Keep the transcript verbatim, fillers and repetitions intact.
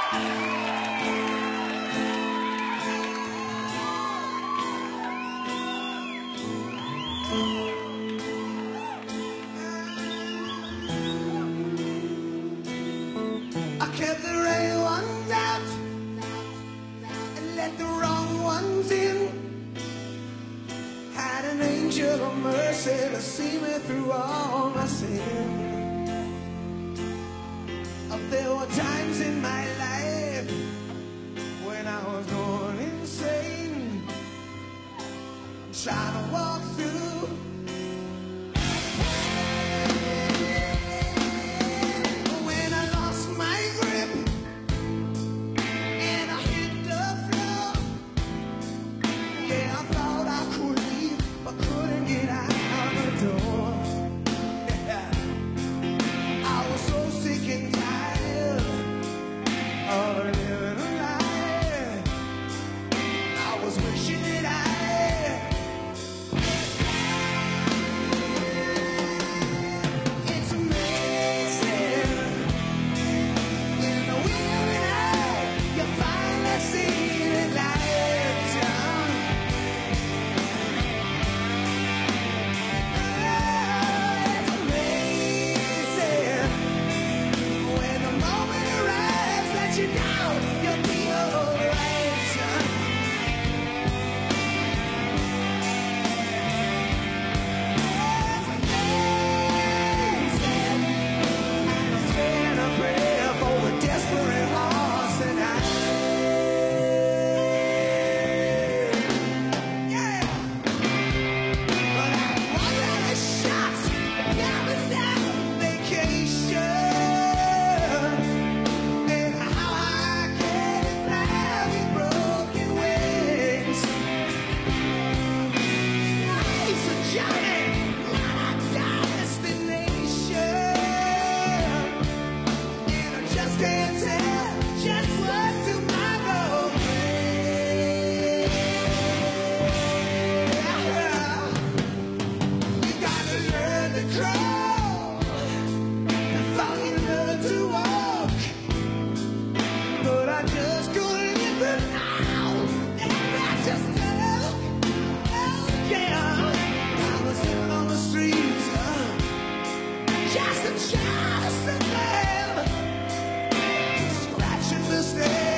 I kept the right ones out and let the wrong ones in. Had an angel of mercy to see me through all my sin. There were times in my life when I was going insane, trying to walk through. When I lost my grip and I hit the floor, yeah, I thought I could leave, but couldn't get out the door. Yeah. I was so sick and tired of living a lie. I was wishing that I it's amazing in the wheeling out you finally see the light down. Oh, it's amazing when the moment arrives that you know you'll be alright, son. It's amazing, and I'm saying a prayer for a desperate heart tonight. Yeah, but I want out of shots, now it's that vacation. And how I can fly with broken wings. Life's a journey, not a destination. And I just can't tell just what tomorrow brings. You gotta learn to crawl before you learn to walk. But I just couldn't get the now, and I just took, oh yeah. I was living on the streets, uh, just a child of sin, scratching the stairs.